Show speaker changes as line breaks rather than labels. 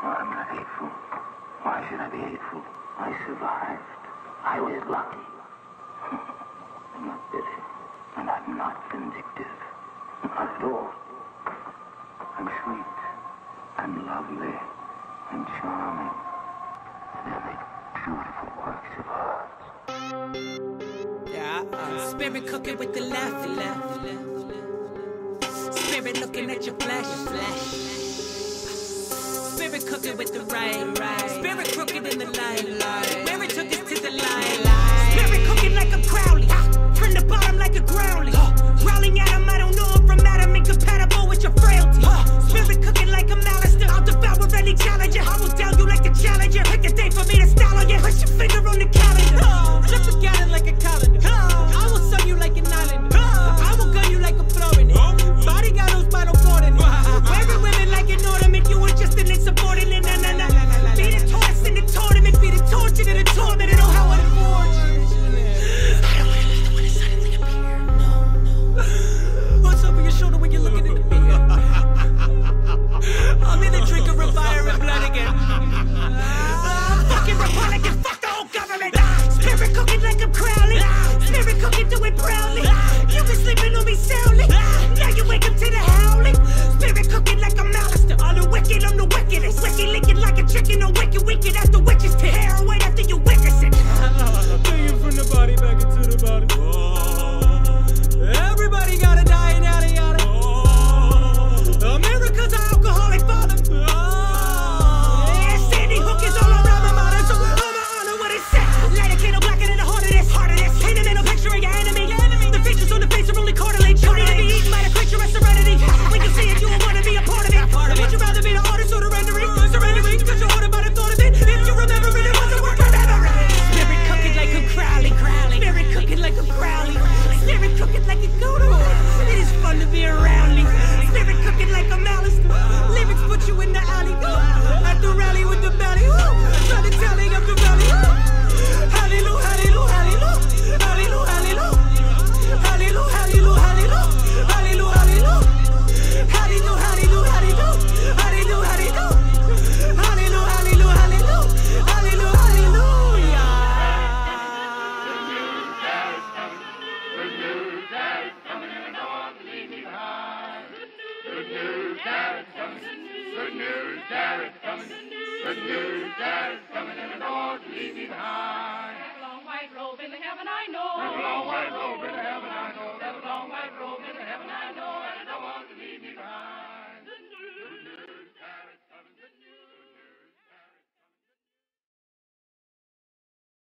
I'm not hateful. Why should I be hateful? I survived. I was lucky. I'm not bitter. And I'm not vindictive. Not at all. I'm sweet. I'm lovely. I'm charming. And I make beautiful works of art.
Yeah, spirit cooking with the left. Spirit looking at your flesh. Spirit cooking with the right. Spirit crooked in the light. Spirit took us to the light. Spirit cooking like a Crowley. From the bottom like a Crowley. Growling at him, I don't know if I'm Adam, incompatible with your frailty. Spirit cooking like a Alistair. I'll devour any challenger. I will down you like a challenger. Pick a day for me to style on you. Put your finger on the calendar. Flip a gallon like a calendar. I will sun you like an island. I will gun you like a Florida. Body got those bottle coordinates. Wearing women like an ornament. You were just an insubordinate. Nah. Be the torch in the tournament. Be the torture to the torment. I know how it affords. I don't want to be the one that suddenly appear. No. What's over your shoulder when you're looking at the mirror? I'm in the drink of fire and blood again. Fucking Republican. Fuck the whole government. Spirit cooking like I'm Crowley. Spirit cooking doing Brownlee. You been sleeping on me soundly. Now you wake up to the howling. Spirit cooking like I'm Alistair. I'm the wicked, I'm the wickedest. Wicked licking like a chicken. No wicked as the witches to heroin after you witness it. Bring you from the body back into the body. Everybody gotta die and yada yada. America's an alcoholic father. Yeah, Sandy Hook is all around my mother. So I'ma honor what it said. Light a candle blacker than the heart of this. Paint a mental picture of your enemy. The features on the face are only cartilage. You need to be eaten by the creature of serenity. When you see it, you will want to be a part of it. Would you rather be the artist or the rendering? Surrendering, cause you're haunted by the thought of it. If you remember it, it wasn't worth remembering. Spirit cooking like a Crowley. Spirit cooking like a Crowley. Spirit cooking like a Godo. It is fun to be around me. Spirit cooking like a Alistair. Lyrics put you in the alley. At the rally with the belly. Try to telling up the valley. Hallelujah, hallelujah, hallelujah. Hallelujah, hallelujah. Hallelujah, hallelujah, hallelujah. Hallelujah, hallelujah. Hallelujah, hallelujah, hallelujah. Hallelujah, hallelujah. Hallelujah, hallelujah, hallelujah. Hallelujah, hallelujah.
Good news, Dad's coming, and don't leave me behind. Good news, Dad's coming. Good news, Dad's coming. Good news.